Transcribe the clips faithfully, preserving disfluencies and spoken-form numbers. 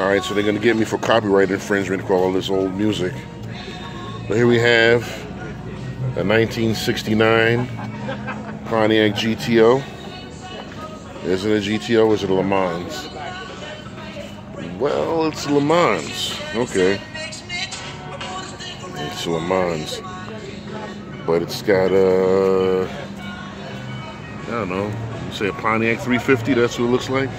Alright, so they're going to get me for copyright infringement for all this old music. But here we have a nineteen sixty-nine Pontiac G T O. Is it a G T O or is it a Le Mans? Well, it's Le Mans. Okay. It's Le Mans. But it's got a, I don't know, say a Pontiac three fifty, that's what it looks like.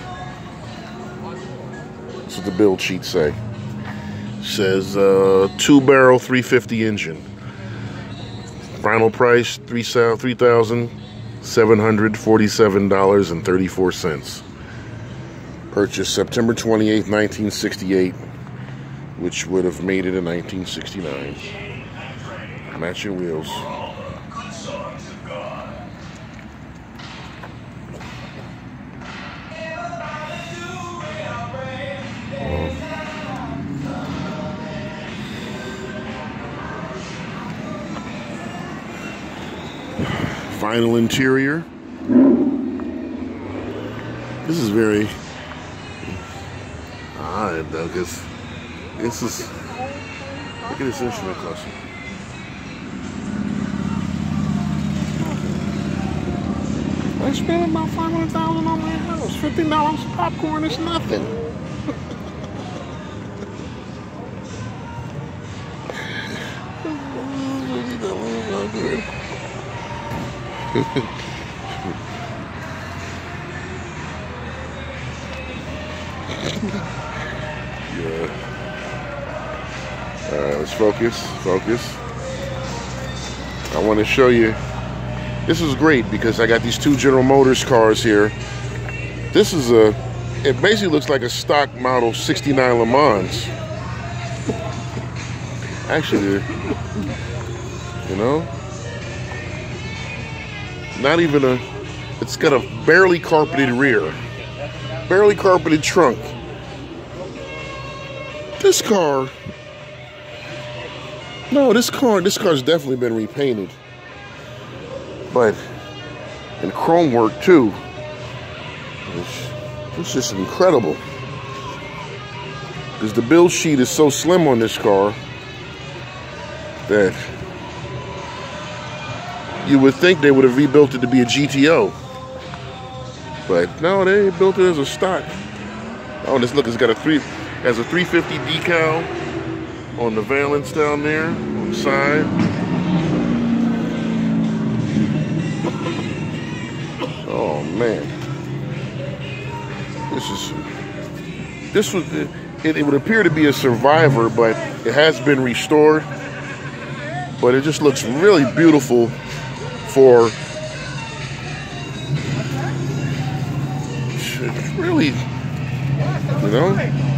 That's what the build sheet say. It says uh, two barrel three fifty engine. Final price three thousand seven hundred forty-seven dollars and thirty-four cents. Purchased September twenty-eighth, nineteen sixty-eight, which would have made it in nineteen sixty-nine. Matching wheels. Final interior. This is very odd though, because this is, look at this instrument cluster. I spent about five hundred thousand dollars on my house. fifteen dollars popcorn is nothing. Yeah. Alright, let's focus, focus. I want to show you, this is great because I got these two General Motors cars here. This is a, it basically looks like a stock model sixty-nine Le Mans. Actually, you know, not even a, it's got a barely carpeted rear, barely carpeted trunk. This car, no, this car, this car's definitely been repainted, but in chrome work too. It's, it's just incredible because the build sheet is so slim on this car that you would think they would have rebuilt it to be a G T O, but no, they built it as a stock. Oh, this look, it's got a three, has a three fifty decal on the valance down there on the side. Oh man, this is, this was, it, it would appear to be a Survivor, but it has been restored. But it just looks really beautiful for, really, you know.